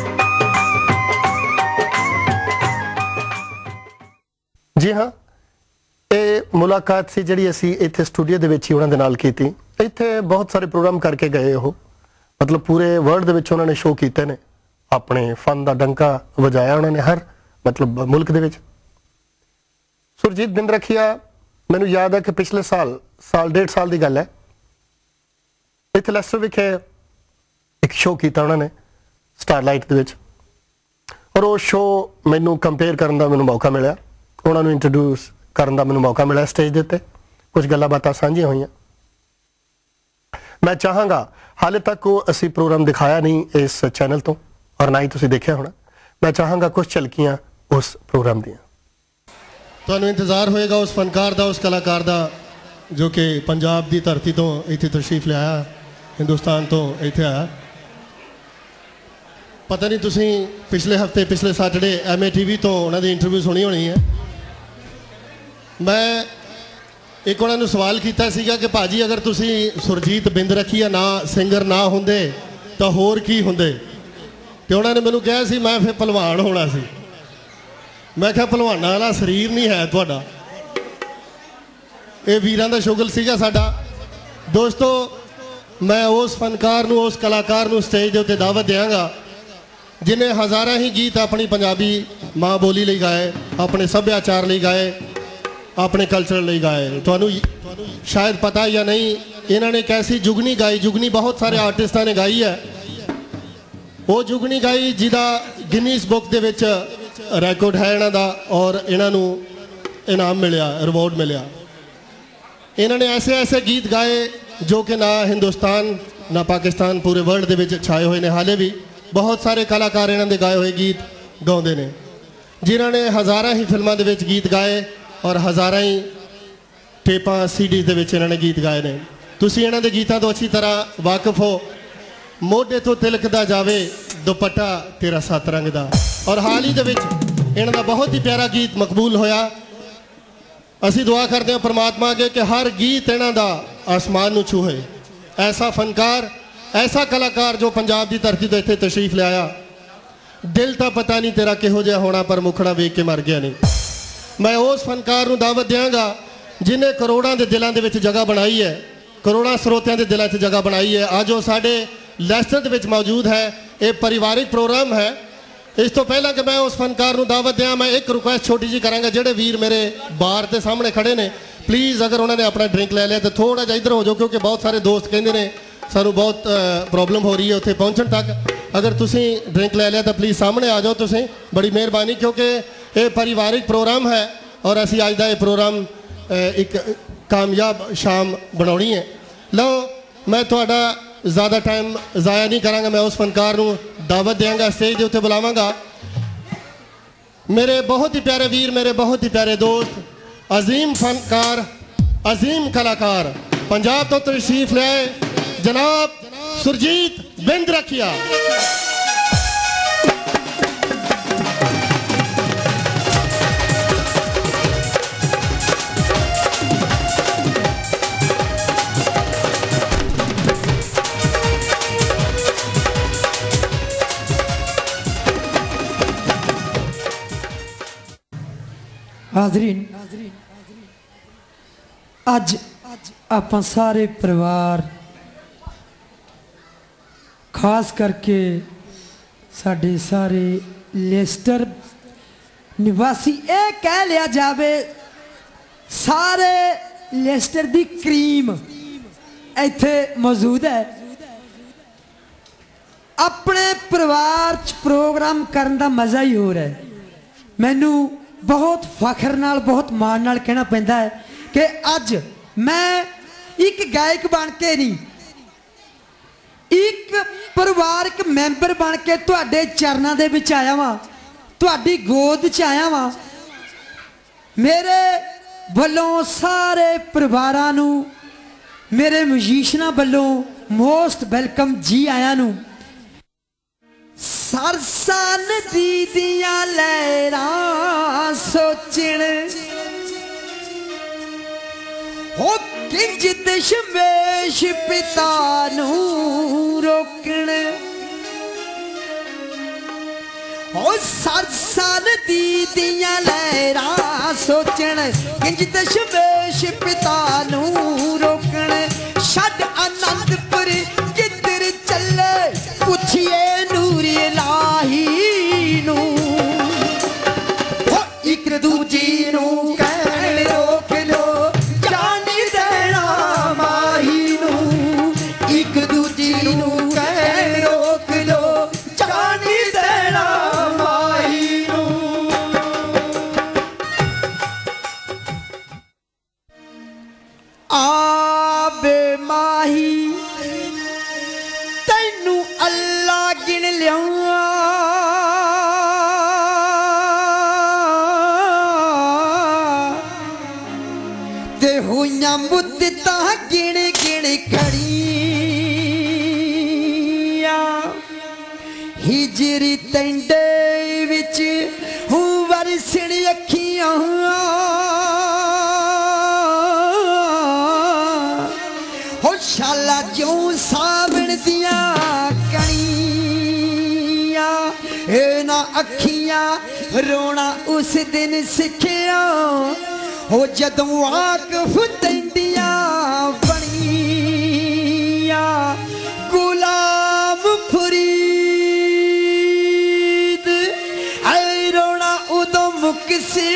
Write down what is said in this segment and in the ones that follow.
जी हाँ, ये मुलाकात सी जिहड़ी असीं इत्थे स्टूडियो दे विच ही उन्हां दे नाल कीती। इत्थे बहुत सारे प्रोग्राम करके गए हो, मतलब पूरे वर्ल्ड दे विच उन्होंने शो कीते ने, अपने फन दा डंका वजाया उन्होंने हर मतलब मुल्क दे विच। सुरजीत बिंद्रखिया मैनूं याद है कि पिछले साल 1.5 साल की गल है, इत्थे लैस्टर विखे एक शो किया उन्होंने स्टारलाइट दे विच, और वो शो मैनूं कंपेयर करने का मैनूं मौका मिला, उन्होंने इंट्रोड्यूस करने का मैनूं मौका मिला स्टेज के उत्ते, कुछ गल्लां बातां साझियां होईयां। मैं चाहांगा, हाले तक वो असी प्रोग्राम दिखाया नहीं इस चैनल तो, और ना ही तुसीं देखिया होना, मैं चाहांगा कुछ झलकियां उस प्रोग्राम दियां। तुहानूं इंतजार होएगा उस फनकार दा, उस कलाकार दा जो कि पंजाब की धरती तो इत्थे तशरीफ लिया, हिंदुस्तान तो इत्थे आया। पता नहीं तुसीं पिछले हफ्ते पिछले सैटरडे MATV तो उन्होंने इंटरव्यू सुनी होनी है। मैं एक उन्होंने सवाल किया सीगा कि भाजी अगर तुसी सुरजीत बिंद्रखिया ना सिंगर ना होंदे तो होर की होंदे, तो उन्होंने मैनूं कहा सी मैं फिर पहलवान होना सी। मैं कहा पहलवाना वाला शरीर नहीं है तुहाडा, ये वीरां दा शुगल सीगा साडा। दोस्तों, मैं उस फनकार नूं, उस कलाकार नूं स्टेज दे उत्ते दावत देंगा जिन्हें हज़ारा ही गीत अपनी पंजाबी माँ बोली लई गाए, अपने सभ्याचार लई गाए, अपने कल्चर लई गाए। तुहानूं शायद पता या नहीं, इन्होंने कैसी जुगनी गाई, जुगनी बहुत सारे आर्टिस्टां ने गाई है। वो जुगनी गाई जिहदा गिनीस बुक दे विच रिकॉर्ड है इन्हां दा, और इन्हां नूं इनाम मिलिया, रिवॉर्ड मिलिया। इन्होंने ऐसे ऐसे गीत गाए जो कि ना हिंदुस्तान ना पाकिस्तान पूरे वर्ल्ड दे विच छाए हुए ने। हाले भी बहुत सारे कलाकार इन्होंने गाए हुए गीत गाते हैं, जिन्होंने हज़ारा ही फिल्मों के विच गीत गाए और हज़ारा ही टेपां CDs दे विच इन्होंने गीत गाए ने। तुसीं इन्हां दे गीतां तो अच्छी तरह वाकिफ हो। मोढे तो तिलकदा जावे दुपट्टा तेरा सत रंग दा, और हाल ही दे विच इन्हां दा बहुत ही प्यारा गीत मकबूल होया। असीं दुआ करते हैं परमात्मा अगे कि हर गीत इन्हां दा आसमान नूं छूहे। ऐसा फनकार, ऐसा कलाकार जो पंजाब की धरती तो इत्थे तशरीफ लिया। दिल तो पता नहीं तेरा किहो जिहा होना, पर मुखड़ा वेख के मर गया नहीं। मैं उस फनकार नूं दावत देंगा जिन्हें करोड़ों के दिलों के विच जगह बनाई है, करोड़ों स्रोतियां के दिलों च जगह बनाई है। अज वो साडे लैस्टर दे विच मौजूद है। ये परिवारिक प्रोग्राम है। इस तो पहला कि मैं उस फनकार नूं दावत दें, मैं एक रिक्वेस्ट छोटी जी करांगा, जिहड़े वीर मेरे बार के सामने खड़े ने, प्लीज़ अगर उन्होंने अपना ड्रिंक ले लिया तो थोड़ा जिहा इधर हो जाओ, क्योंकि बहुत सारे दोस्त कहते हैं सानू बहुत प्रॉब्लम हो रही है उत्थे पहुँचण तक। अगर तुसीं ड्रिंक ले लिया तो प्लीज़ सामने आ जाओ तुसीं, बड़ी मेहरबानी, क्योंकि ये पारिवारिक प्रोग्राम है और असी अज का ये प्रोग्राम एक कामयाब शाम बनानी है। लो, मैं थोड़ा ज़्यादा टाइम ज़ाया नहीं करांगा। मैं उस फनकार नूं दावत देंगा, स्टेज के उत्ते बुलावांगा। मेरे बहुत ही प्यारे वीर, मेरे बहुत ही प्यारे दोस्त, अजीम फनकार, अजीम कलाकार, पंजाब तो तशरीफ ले आए जनाब सुरजीत बिंद्रखिया। हाजरीन, अज आप सारे परिवार, खास करके साढ़े सारे लेस्टर निवासी, ये कह लिया जाए सारे लेस्टर दी क्रीम इत्थे मौजूद है। अपने परिवार च प्रोग्राम करने का मज़ा ही हो रहा है। मैनू बहुत फखर नाल, बहुत माण नाल कहना पैंदा है कि अज मैं एक गायक बन के नहीं, एक परिवारक मैंबर बन के तुहाडे चरणों दे विच आया वां, तुहाडी गोद च आया वां। मेरे वल्लों सारे परिवारां नूं, मेरे म्यूजिशियनां वल्लों मोस्ट वेलकम जी आया नूं। सरसा नदी दियां लहरां सोचण हो किंज दशमेश पिता नूं रोकण, ओ साल दीदियां लहरा सोचण किंज दशमेश पिता नू रोकण छड़ आनंदपुर किधर चले पुछिए नूर इलाही नू एक दूजी नू कहण रोक लो जानी देना माही नू एक दूजी नू कहण रोक लो जानी देना माही नू आबे माही तैनू अल्लाह गिन लिया ते होइयां मुद्दतां गिण गिण खड़ियां हिजरी तंडे विच हूं वरसण अखियां हो शाला क्यों सावण दियां कणियां ए ना अखियां रोना उस दिन सिखिया हो जदों वाकफ तंदियां बनियां गुलाम फरीद ऐ रोना उदों मुकसी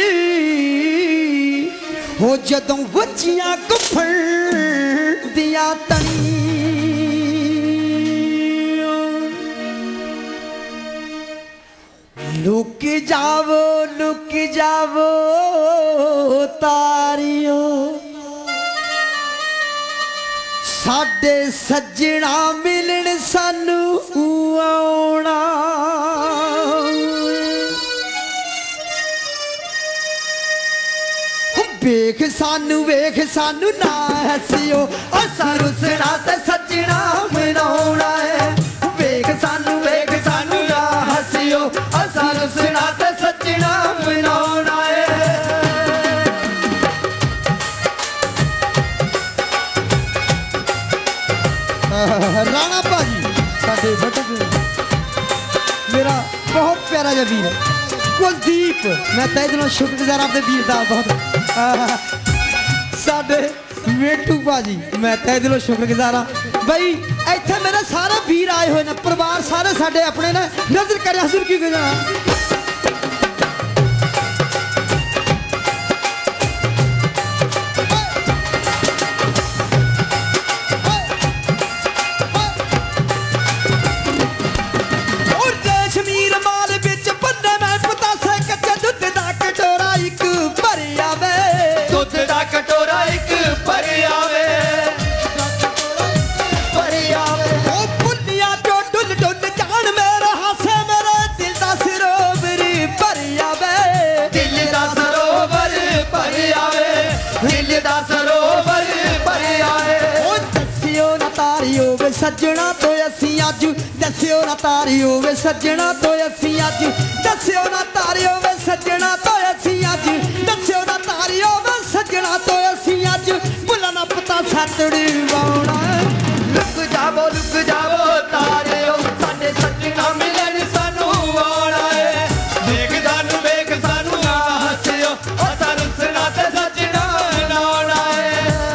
हो जदों वजियां कुफर दियां तनियां लुक जावो तारियो साडे सज्जणा मिलन सानू आउणा वेख सानू ना हसियो असां रुसना ते सज्जणा मनाउणा है वेख सानू ना हसियो असां रुसना ते सज्जणा मनाउणा है राणा भाजी साडे बटक मेरा बहुत प्यारा जिहा वीर है कुलदीप मैं तहे दिलों शुक्रगुजार आपके वीर दा बहुत साडे मेटू भाजी मैं तहे दिलों शुक्रगुजार हाँ बई इत्थे मेरे सारे वीर आए हुए ने परिवार सारे साडे अपने ने नजर करे हजूर की गुजारा सज्जणा तो असी अज दस्यो ना तारी होवे सज्जणा तो असी अज दस्यो ना तारी होवे सज्जणा तो असी अज दस्यो ना तारी होवे सज्जणा तो असी अज भुला ना पता सतड़ी वाउणा लुक जावो तारे ओ साडे सज्जणा मिलन सानू आउणा है वेख सानू ना हसियो असां रुसना ते सज्जणा नाउणा है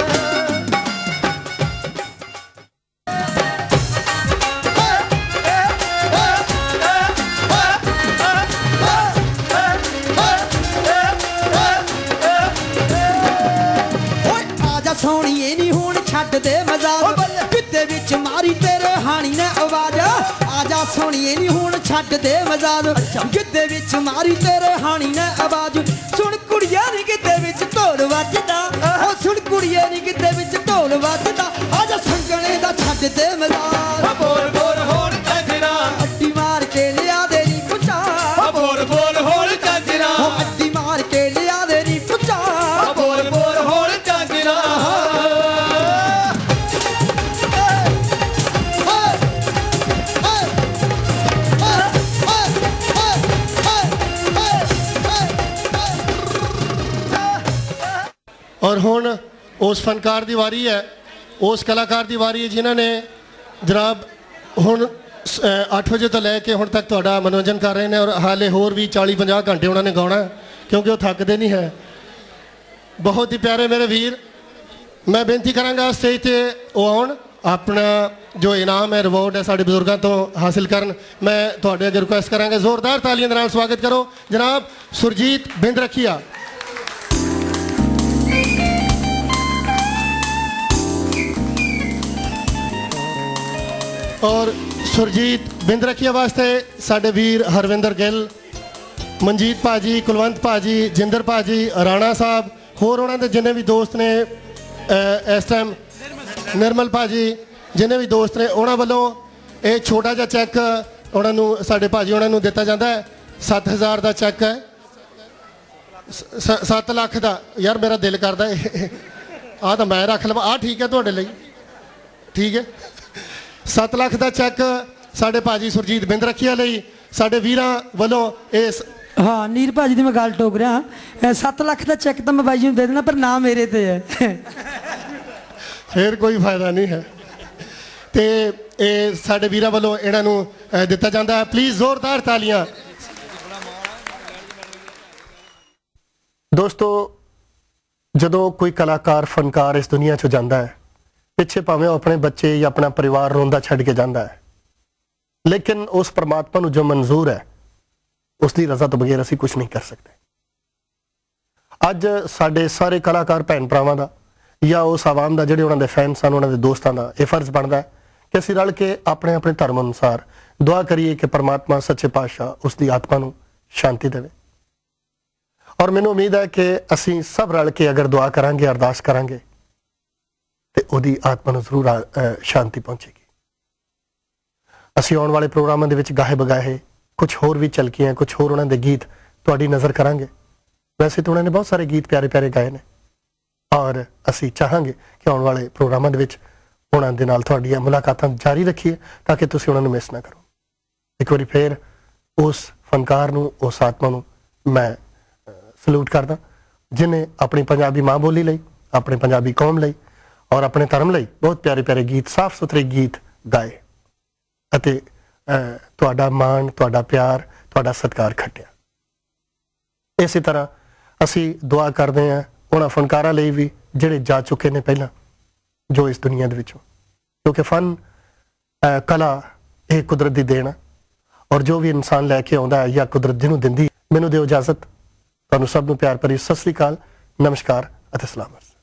सोनिए नी हुण छड्ड दे मजाक किते विच मारी तेरे हानी ने आवाज आजा सोनिए नी हुण छड्ड दे मजाक किते विच मारी तेरे हानी ने आवाज सुन कुड़िया नी किते विच ढोल वजदा ओ सुन कुड़िया नी किते विच ढोल वजदा आजा संगणे दा छड्ड दे मजाक बोल बोल होण चंजना अड्डी मार के लिया दे नी पुचा बोल बोल होण चंजना अड्डी मार के लिया दे नी पुचा बोल बोल होण चंजना और हुण उस फनकार की वारी है उस कलाकार की वारी है जिन्होंने जनाब हुण 8 ਵਜੇ ਤੋਂ ਲੈ ਕੇ ਹੁਣ ਤੱਕ ਤੁਹਾਡਾ ਮਨੋਰੰਜਨ ਕਰ ਰਹੇ ਨੇ ਔਰ ਹਾਲੇ ਹੋਰ ਵੀ 40-50 ਘੰਟੇ ਉਹਨਾਂ ਨੇ ਗਾਉਣਾ ਕਿਉਂਕਿ ਉਹ ਥੱਕਦੇ ਨਹੀਂ ਹੈ। ਬਹੁਤ ਹੀ ਪਿਆਰੇ ਮੇਰੇ ਵੀਰ, ਮੈਂ ਬੇਨਤੀ ਕਰਾਂਗਾ ਸਟੇਜ ਤੇ ਉਹ ਆਉਣ, ਆਪਣਾ ਜੋ ਇਨਾਮ ਹੈ ਰਿਵਾਰਡ ਹੈ ਸਾਡੇ ਬਜ਼ੁਰਗਾਂ ਤੋਂ ਹਾਸਿਲ ਕਰਨ। ਮੈਂ ਤੁਹਾਡੇ ਅੱਗੇ ਰਿਕੁਐਸਟ ਕਰਾਂਗਾ ਜ਼ੋਰਦਾਰ ਤਾਲੀਆਂ ਦੇ ਨਾਲ ਸਵਾਗਤ ਕਰੋ ਜਨਾਬ ਸੁਰਜੀਤ ਬਿੰਦ ਰਖੀਆ। ਔਰ ਸੁਰਜੀਤ ਬਿੰਦ ਰਖੀਆ ਵਾਸਤੇ ਸਾਡੇ ਵੀਰ ਹਰਵਿੰਦਰ ਗਿੱਲ, ਮਨਜੀਤ ਭਾਜੀ, ਕੁਲਵੰਤ ਭਾਜੀ, ਜਿੰਦਰ ਭਾਜੀ, ਰਾਣਾ ਸਾਹਿਬ, ਹੋਰ ਉਹਨਾਂ ਦੇ ਜਿੰਨੇ ਵੀ ਦੋਸਤ ਨੇ ਇਸ ਟਾਈਮ, ਨਿਰਮਲ ਭਾਜੀ, ਜਿੰਨੇ ਵੀ ਦੋਸਤ ਨੇ ਉਹਨਾਂ ਵੱਲੋਂ ਇਹ ਛੋਟਾ ਜਿਹਾ ਚੈੱਕ ਉਹਨਾਂ ਨੂੰ, ਸਾਡੇ ਭਾਜੀ ਉਹਨਾਂ ਨੂੰ ਦਿੱਤਾ ਜਾਂਦਾ ਹੈ। 7000 ਦਾ ਚੈੱਕ ਹੈ, 7 ਲੱਖ ਦਾ। ਯਾਰ ਮੇਰਾ ਦਿਲ ਕਰਦਾ ਆਹ ਤਾਂ ਮੈਂ ਰੱਖ ਲਵਾਂ, ਆਹ ਠੀਕ ਹੈ ਤੁਹਾਡੇ ਲਈ, ਠੀਕ ਹੈ। 7 ਲੱਖ ਦਾ ਚੈੱਕ ਸਾਡੇ ਭਾਜੀ ਸੁਰਜੀਤ ਬਿੰਦ ਰਖੀਆ ਲਈ ਸਾਡੇ ਵੀਰਾਂ ਵੱਲੋਂ ਇਸ। ਹਾਂ ਨੀਰ ਭਾਜੀ ਦੀ ਮੈਂ ਗੱਲ ਟੋਕ ਰਿਹਾ, 7 ਲੱਖ ਦਾ ਚੈੱਕ ਤਾਂ ਮੈਂ ਬਾਈ ਜੀ ਨੂੰ ਦੇ ਦੇਣਾ, ਪਰ ਨਾਮ ਮੇਰੇ ਤੇ ਹੈ। ਫਿਰ ਕੋਈ ਫਾਇਦਾ ਨਹੀਂ ਹੈ। ਤੇ ਇਹ ਸਾਡੇ ਵੀਰਾਂ ਵੱਲੋਂ ਇਹਨਾਂ ਨੂੰ ਦਿੱਤਾ ਜਾਂਦਾ ਹੈ। ਪਲੀਜ਼ ਜ਼ੋਰਦਾਰ ਤਾਲੀਆਂ। ਦੋਸਤੋ, ਜਦੋਂ ਕੋਈ ਕਲਾਕਾਰ ਫਨਕਾਰ ਇਸ ਦੁਨੀਆ 'ਚੋਂ ਜਾਂਦਾ ਹੈ, ਪਿੱਛੇ ਭਾਵੇਂ ਉਹ ਆਪਣੇ ਬੱਚੇ ਜਾਂ ਆਪਣਾ ਪਰਿਵਾਰ ਰੋਂਦਾ ਛੱਡ ਕੇ ਜਾਂਦਾ ਹੈ, ਲੇਕਿਨ ਉਸ ਪਰਮਾਤਮਾ ਨੂੰ ਜੋ ਮਨਜ਼ੂਰ ਹੈ ਉਸ ਦੀ ਰਜ਼ਾ ਤੋਂ ਬਗੈਰ ਅਸੀਂ ਕੁਝ ਨਹੀਂ ਕਰ ਸਕਦੇ। ਅੱਜ ਸਾਡੇ ਸਾਰੇ ਕਲਾਕਾਰ ਭੈਣ ਭਰਾਵਾਂ ਦਾ ਜਾਂ ਉਸ ਆਵਾਮ ਦਾ ਜਿਹੜੇ ਉਹਨਾਂ ਦੇ ਫੈਨਸ ਹਨ, ਉਹਨਾਂ ਦੇ ਦੋਸਤਾਂ ਦਾ ਇਹ ਫਰਜ਼ ਬਣਦਾ ਹੈ ਕਿ ਅਸੀਂ ਰਲ ਕੇ ਆਪਣੇ ਆਪਣੇ ਧਰਮ ਅਨੁਸਾਰ ਦੁਆ ਕਰੀਏ ਕਿ ਪਰਮਾਤਮਾ ਸੱਚੇ ਪਾਤਸ਼ਾਹ ਉਸ ਦੀ ਆਤਮਾ ਨੂੰ ਸ਼ਾਂਤੀ ਦੇਵੇ। ਔਰ ਮੈਨੂੰ ਉਮੀਦ ਹੈ ਕਿ ਅਸੀਂ ਸਭ ਰਲ ਕੇ ਅਗਰ ਦੁਆ ਕਰਾਂਗੇ, ਅਰਦਾਸ ਕਰਾਂਗੇ, ਤੇ ਉਹਦੀ ਆਤਮਾ ਨੂੰ ਜ਼ਰੂਰ ਸ਼ਾਂਤੀ ਪਹੁੰਚੇਗੀ। ਅਸੀਂ ਆਉਣ ਵਾਲੇ ਪ੍ਰੋਗਰਾਮਾਂ ਦੇ ਵਿੱਚ ਗਾਹੇ ਬਗਾਹੇ ਕੁਝ ਹੋਰ ਵੀ ਝਲਕੀਆਂ, ਕੁਝ ਹੋਰ ਉਹਨਾਂ ਦੇ ਗੀਤ ਤੁਹਾਡੀ ਨਜ਼ਰ ਕਰਾਂਗੇ। ਵੈਸੇ ਤਾਂ ਉਹਨਾਂ ਨੇ ਬਹੁਤ ਸਾਰੇ ਗੀਤ ਪਿਆਰੇ ਪਿਆਰੇ ਗਾਏ ਨੇ ਔਰ ਅਸੀਂ ਚਾਹਾਂਗੇ ਕਿ ਆਉਣ ਵਾਲੇ ਪ੍ਰੋਗਰਾਮਾਂ ਦੇ ਵਿੱਚ ਉਹਨਾਂ ਦੇ ਨਾਲ ਤੁਹਾਡੀਆਂ ਮੁਲਾਕਾਤਾਂ ਜਾਰੀ ਰੱਖੀਏ ਤਾਂ ਕਿ ਤੁਸੀਂ ਉਹਨਾਂ ਨੂੰ ਮਿਸ ਨਾ ਕਰੋ। ਇੱਕ ਵਾਰੀ ਫੇਰ ਉਸ ਫਨਕਾਰ ਨੂੰ, ਉਸ ਆਤਮਾ ਨੂੰ ਮੈਂ ਸਲੂਟ ਕਰਦਾ ਜਿਨੇ ਆਪਣੀ ਪੰਜਾਬੀ ਮਾਂ ਬੋਲੀ ਲਈ, ਆਪਣੇ ਪੰਜਾਬੀ ਕੌਮ ਲਈ ਔਰ ਆਪਣੇ ਧਰਮ ਲਈ ਬਹੁਤ ਪਿਆਰੇ ਪਿਆਰੇ ਗੀਤ, ਸਾਫ਼ ਸੁਥਰੇ ਗੀਤ ਗਾਏ ਅਤੇ ਤੁਹਾਡਾ ਮਾਣ, ਤੁਹਾਡਾ ਪਿਆਰ, ਤੁਹਾਡਾ ਸਤਿਕਾਰ ਖੱਟਿਆ। ਇਸੇ ਤਰ੍ਹਾਂ ਅਸੀਂ ਦੁਆ ਕਰਦੇ ਹਾਂ ਉਹਨਾਂ ਫਨਕਾਰਾਂ ਲਈ ਵੀ ਜਿਹੜੇ ਜਾ ਚੁੱਕੇ ਨੇ ਪਹਿਲਾਂ, ਜੋ ਇਸ ਦੁਨੀਆ ਦੇ ਵਿੱਚੋਂ, ਕਿਉਂਕਿ ਫਨ ਕਲਾ ਇਹ ਕੁਦਰਤ ਦੀ ਦੇਣ ਔਰ ਜੋ ਵੀ ਇਨਸਾਨ ਲੈ ਕੇ ਆਉਂਦਾ ਹੈ ਜਾਂ ਕੁਦਰਤ ਜਿਹਨੂੰ ਦਿੰਦੀ। ਮੈਨੂੰ ਦਿਓ ਇਜਾਜ਼ਤ। ਤੁਹਾਨੂੰ ਸਭ ਨੂੰ ਪਿਆਰ ਭਰੀ ਸਤਿ ਸ੍ਰੀ ਅਕਾਲ, ਨਮਸਕਾਰ ਅਤੇ ਸਲਾਮ।